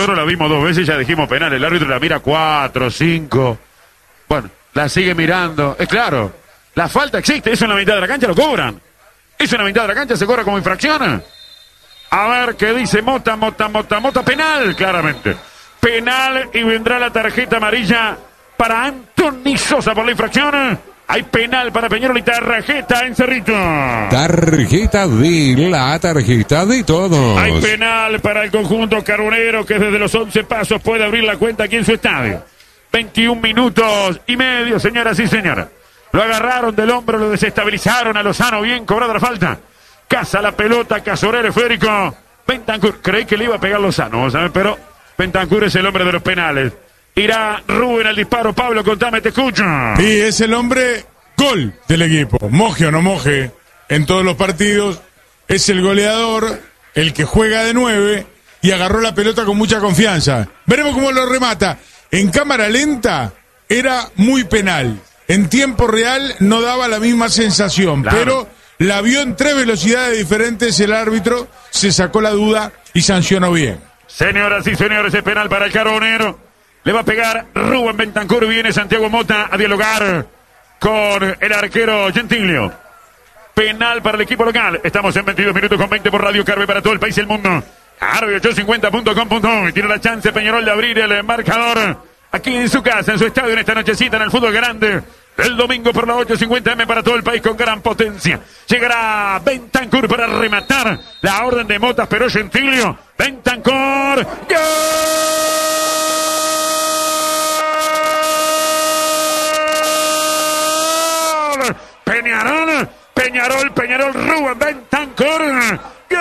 Nosotros la vimos 2 veces y ya dijimos penal. El árbitro la mira 4, 5. Bueno, la sigue mirando. Es claro, la falta existe. Eso en la mitad de la cancha lo cobran. Eso en la mitad de la cancha se cobra como infracción. A ver qué dice Mota. Penal, claramente. Penal y vendrá la tarjeta amarilla para Anthony Sosa por la infracción. Hay penal para Peñarol y tarjeta en Cerrito. Tarjeta de todos. Hay penal para el conjunto carbonero que desde los 11 pasos puede abrir la cuenta aquí en su estadio. 21 minutos y medio, señoras y señores. Lo agarraron del hombro, lo desestabilizaron a Lozano. Bien cobrada la falta. Caza la pelota, Casorero, Federico Bentancur. Creí que le iba a pegar Lozano, ¿sabes? Pero Bentancur es el hombre de los penales. Irá Rubén al disparo. Pablo, contame, te escucho. Sí, es el hombre gol del equipo. Moje o no moje en todos los partidos. Es el goleador, el que juega de 9 y agarró la pelota con mucha confianza. Veremos cómo lo remata. En cámara lenta era muy penal. En tiempo real no daba la misma sensación, claro. Pero la vio en 3 velocidades diferentes el árbitro, se sacó la duda y sancionó bien. Señoras y señores, es penal para el carbonero. Le va a pegar Rubén Bentancur. Viene Santiago Mota a dialogar con el arquero Gentilio. Penal para el equipo local. Estamos en 22 minutos con 20 por Radio Carve para todo el país y el mundo. Radio850.com.uy. Tiene la chance Peñarol de abrir el marcador aquí en su casa, en su estadio, en esta nochecita, en el fútbol grande. El domingo por la 850M para todo el país con gran potencia. Llegará Bentancur para rematar. La orden de Mota, pero Gentilio. Bentancur. ¡Gol! Peñarol, Rubén Bentancur. ¡Gol!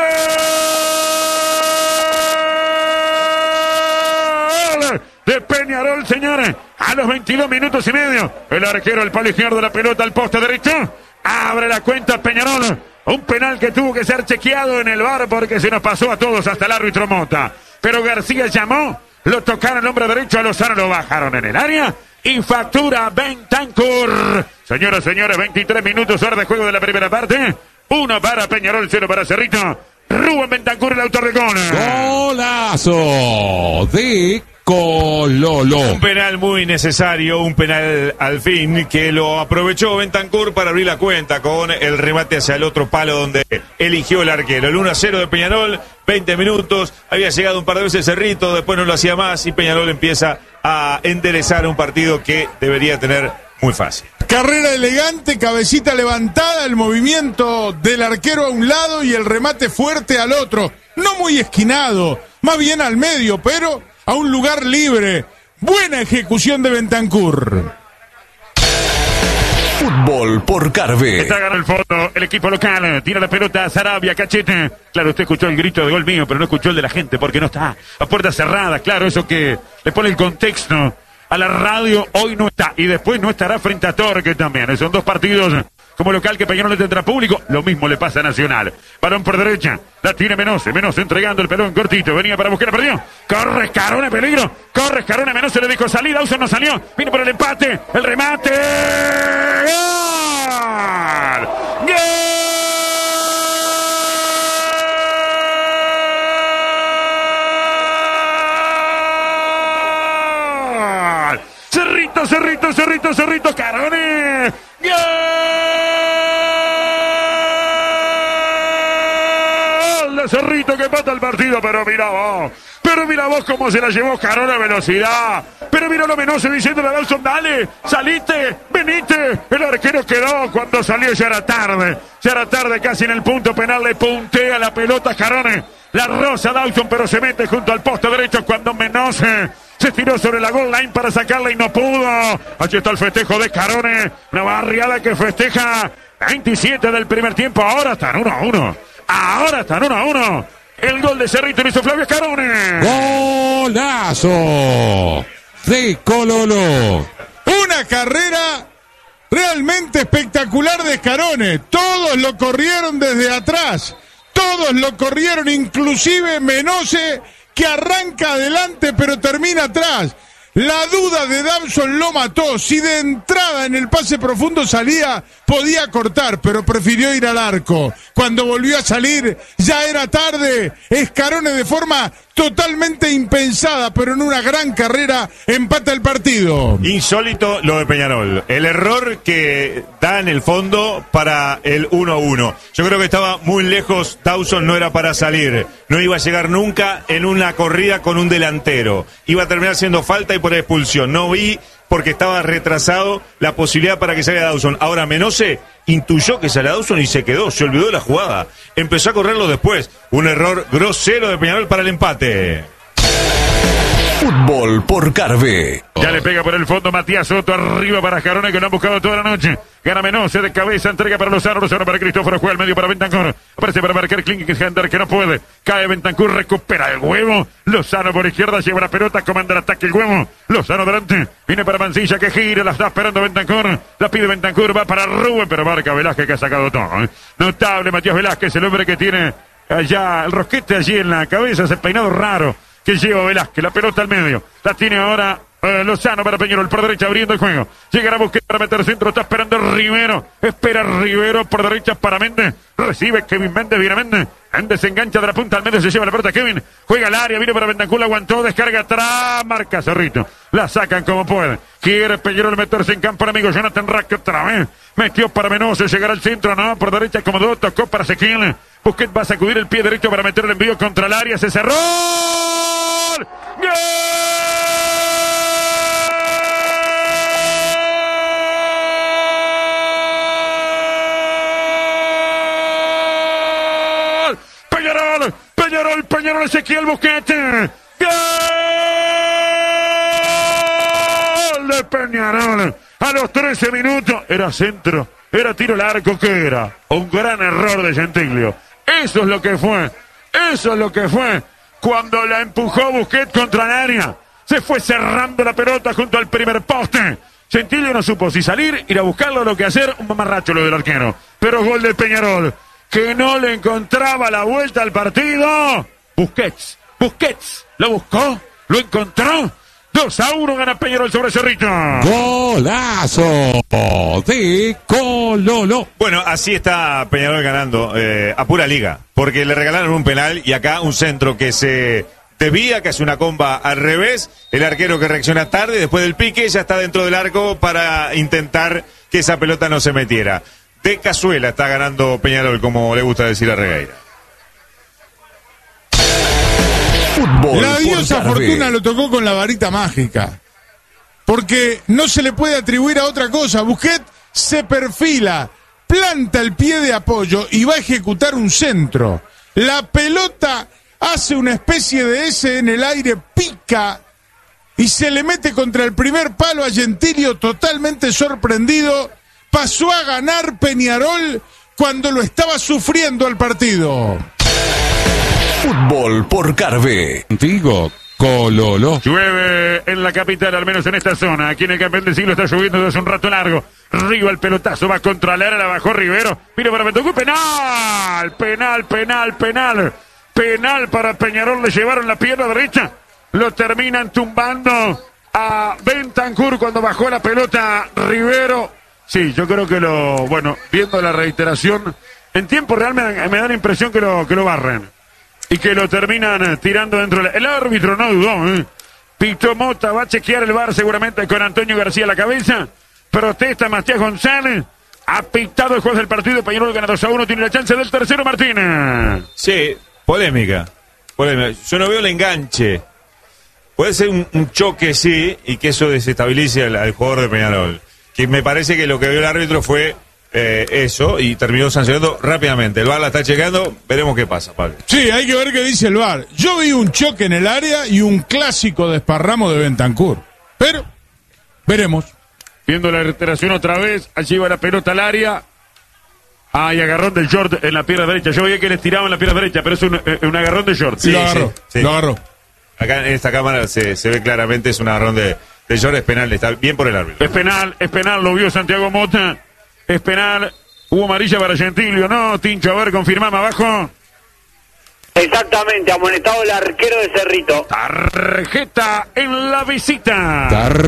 De Peñarol, señores. A los 22 minutos y medio. El arquero, el palo izquierdo de la pelota al poste derecho. Abre la cuenta Peñarol. Un penal que tuvo que ser chequeado en el VAR porque se nos pasó a todos hasta el árbitro Mota. Pero García llamó. Lo tocaron el hombre derecho, a Lozano lo bajaron en el área. Y factura Bentancur. Señoras, señores, 23 minutos hora de juego de la primera parte. 1 para Peñarol, 0 para Cerrito. Rubén Bentancur, el autor del gol. Golazo de Cololo. Un penal muy necesario, un penal al fin que lo aprovechó Bentancur para abrir la cuenta con el remate hacia el otro palo donde eligió el arquero. El 1-0 de Peñarol, 20 minutos, había llegado un par de veces Cerrito, después no lo hacía más y Peñarol empieza a enderezar un partido que debería tener muy fácil. Carrera elegante, cabecita levantada, el movimiento del arquero a un lado y el remate fuerte al otro. No muy esquinado, más bien al medio, pero a un lugar libre. Buena ejecución de Bentancur. Fútbol por Carve. Está ganando el fondo el equipo local. Tira la pelota a Sarabia, Cachete. Claro, usted escuchó el grito de gol mío, pero no escuchó el de la gente porque no está a puerta cerrada. Claro, eso que le pone el contexto a la radio, hoy no está. Y después no estará frente a Torque también. Son 2 partidos como local que Peñarol no tendrá público. Lo mismo le pasa a Nacional. Balón por derecha. La tiene Menose entregando el pelón cortito. Venía para buscar, perdió. Corre Escarone, peligro. Corre Escarone, Menose le dijo salida. Ausen no salió. Viene por el empate. El remate. ¡Gol! ¡Gol! Cerrito, Escarone. ¡Gol! De Cerrito que mata el partido, pero mira vos cómo se la llevó Escarone a velocidad. Pero mira lo Menose diciéndole a Dawson, dale, salite, venite. El arquero quedó, cuando salió ya era tarde casi en el punto penal, le puntea la pelota a Escarone. La roza Dawson, pero se mete junto al poste derecho cuando Menose se tiró sobre la goal line para sacarla y no pudo. Aquí está el festejo de Escarone. Una barriada que festeja 27 del primer tiempo. Ahora están 1-1. El gol de Cerrito lo hizo Flavio Escarone. Golazo de Cololo. Una carrera realmente espectacular de Escarone. Todos lo corrieron desde atrás. Todos lo corrieron, inclusive Menose, que arranca adelante pero termina atrás. La duda de Dawson lo mató. Si de entrada en el pase profundo salía, podía cortar, pero prefirió ir al arco. Cuando volvió a salir, ya era tarde. Escarone de forma totalmente impensada, pero en una gran carrera empata el partido. Insólito lo de Peñarol. El error que da en el fondo para el 1-1. Yo creo que estaba muy lejos. Dawson no era para salir. No iba a llegar nunca en una corrida con un delantero. Iba a terminar siendo falta y por expulsión. No vi, porque estaba retrasado, la posibilidad para que salga Dawson. Ahora Menose intuyó que salía Dawson y se quedó, se olvidó de la jugada. Empezó a correrlo después. Un error grosero de Peñarol para el empate. Fútbol por Carve. Ya le pega por el fondo Matías Soto, arriba para Jarone, que lo han buscado toda la noche. Gana Menose de cabeza, entrega para Lozano para Cristóforo, juega al medio para Bentancur. Aparece para marcar Klinkenhender, que no puede. Cae Bentancur, recupera el huevo. Lozano por izquierda, lleva la pelota, comanda el ataque el huevo. Lozano delante, viene para Mancilla, que gira, la está esperando Bentancur. La pide Bentancur, va para Rubén, pero marca Velázquez, que ha sacado todo. Notable Matías Velázquez, el hombre que tiene allá el rosquete allí en la cabeza, ese peinado raro que lleva Velázquez, la pelota al medio, la tiene ahora Lozano para Peñarol, por derecha abriendo el juego, llegará Busquets para meter centro, está esperando Rivero, espera Rivero por derecha para Méndez, recibe Kevin Méndez, viene Méndez se engancha de la punta al medio, se lleva la pelota Kevin, juega al área, viene para Bentancur, aguantó, descarga atrás, marca Cerrito, la sacan como puede, quiere Peñarol meterse en campo enemigo, Jonathan Rack otra vez, metió para Menose, llegará al centro, no, por derecha Comodó, tocó para Ezequiel, Busquets va a sacudir el pie derecho para meter el envío contra el área, se cerró. ¡Gol! Peñarol, Ezequiel Busquets. ¡Gol de Peñarol! A los 13 minutos. Era centro, era tiro al arco, ¿qué era? Un gran error de Gentiglio. Eso es lo que fue. Cuando la empujó Busquets contra el área, se fue cerrando la pelota junto al primer poste. Gentiglio no supo si salir, ir a buscarlo, lo que hacer, un mamarracho lo del arquero. Pero gol de Peñarol, que no le encontraba la vuelta al partido. Busquets, lo buscó, lo encontró. 2-1 gana Peñarol sobre Cerrito. Golazo de Cololo. Bueno, así está Peñarol ganando a pura liga, porque le regalaron un penal y acá un centro que se desvía, que hace una comba al revés, el arquero que reacciona tarde, después del pique ya está dentro del arco para intentar que esa pelota no se metiera. De cazuela está ganando Peñarol, como le gusta decir a Regueira. Fútbol La por diosa Carve. Fortuna lo tocó con la varita mágica. Porque no se le puede atribuir a otra cosa. Busquets se perfila, planta el pie de apoyo y va a ejecutar un centro. La pelota hace una especie de S en el aire, pica y se le mete contra el primer palo a Gentilio, totalmente sorprendido. Pasó a ganar Peñarol cuando lo estaba sufriendo al partido. Fútbol por Carve. Contigo, Cololo. Llueve en la capital, al menos en esta zona. Aquí en el campeón del siglo está lloviendo desde hace un rato largo. Arriba el pelotazo, va contra el área, la bajó Rivero. Mira para Bentancur, penal para Peñarol, le llevaron la pierna derecha. Lo terminan tumbando a Bentancur cuando bajó la pelota Rivero. Sí, yo creo que viendo la reiteración, en tiempo real me da la impresión que lo barren. Y que lo terminan tirando dentro. El árbitro no dudó, Pito Mota va a chequear el VAR seguramente con Antonio García a la cabeza. Protesta Matías González. Ha pitado el juez del partido. Peñarol gana 2-1. Tiene la chance del tercero Martínez. Sí, polémica. Yo no veo el enganche. Puede ser un choque, sí, y que eso desestabilice al jugador de Peñarol. Que me parece que lo que vio el árbitro fue eso y terminó sancionando rápidamente. El VAR la está chequeando, veremos qué pasa, Pablo. Sí, hay que ver qué dice el VAR. Yo vi un choque en el área y un clásico desparramo de Bentancur. Pero, veremos. Viendo la reiteración otra vez, allí va la pelota al área. Y agarrón del short en la pierna derecha. Yo veía que le tiraban la pierna derecha, pero es un agarrón de short. Sí, lo agarró. Acá en esta cámara se ve claramente, es un agarrón de short, es penal, está bien por el árbitro. Es penal, lo vio Santiago Mota. Es penal, hubo amarilla para Gentilio, ¿no? Tincho, a ver, confirmame abajo. Exactamente, amonestado el arquero de Cerrito. Tarjeta en la visita.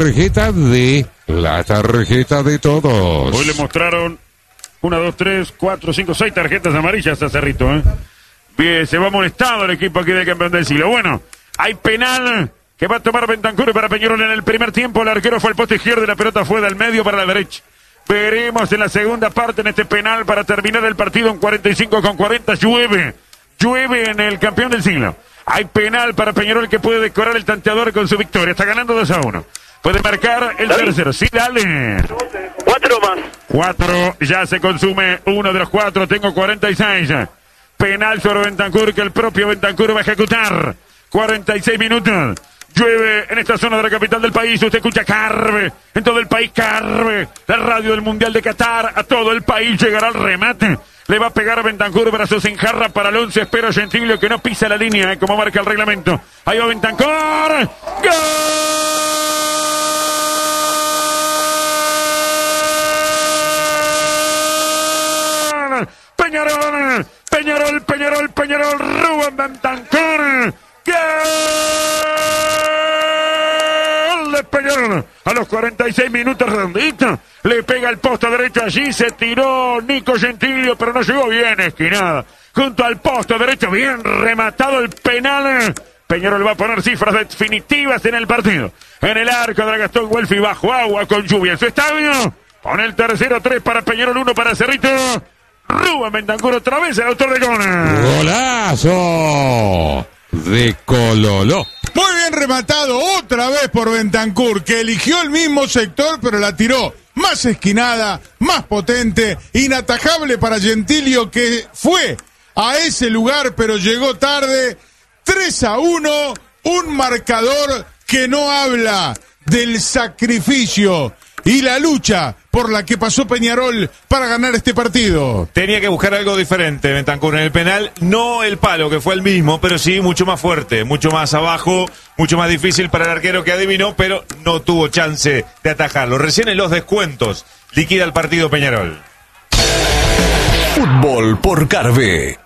La tarjeta de todos. Hoy le mostraron 1, 2, 3, 4, 5, 6 tarjetas amarillas a Cerrito, Bien, se va amonestado el equipo aquí del campeón del siglo. Bueno, Hay penal que va a tomar Bentancur para Peñarol en el primer tiempo. El arquero fue al poste izquierdo y la pelota fue del medio para la derecha. Veremos en la segunda parte en este penal para terminar el partido en 45-40. Llueve en el campeón del siglo. Hay penal para Peñarol que puede decorar el tanteador con su victoria. Está ganando 2-1. Puede marcar el tercero. Sí, dale. 4 más. 4. Ya se consume uno de los 4. Tengo 46. Penal sobre Bentancur que el propio Bentancur va a ejecutar. 46 minutos. Llueve en esta zona de la capital del país. Usted escucha Carve. En todo el país Carve. La radio del Mundial de Qatar. A todo el país llegará el remate. Le va a pegar a Bentancur. Brazos en jarra para el 11. Espero Gentilio que no pisa la línea, como marca el reglamento. Ahí va Bentancur. ¡Gol! Peñarol. Rubén Bentancur. ¡Gol de Peñarol! A los 46 minutos redondito. Le pega el poste derecho allí. Se tiró Nico Gentilio, pero no llegó bien esquinada. Junto al poste derecho, bien rematado el penal. Peñarol va a poner cifras definitivas en el partido. En el arco de la Gastón Guelfi bajo agua con lluvia en su estadio. Pone el tercero, 3 para Peñarol, 1 para Cerrito. Rubén Bentancur otra vez, el autor de gol. Golazo de Cololo. Muy bien rematado otra vez por Bentancur, que eligió el mismo sector, pero la tiró más esquinada, más potente, inatajable para Gentilio, que fue a ese lugar, pero llegó tarde. 3-1, un marcador que no habla del sacrificio y la lucha por la que pasó Peñarol para ganar este partido. Tenía que buscar algo diferente Bentancur en el penal, no el palo que fue el mismo, pero sí mucho más fuerte, mucho más abajo, mucho más difícil para el arquero que adivinó, pero no tuvo chance de atajarlo. Recién en los descuentos liquida el partido Peñarol. Fútbol por Carve.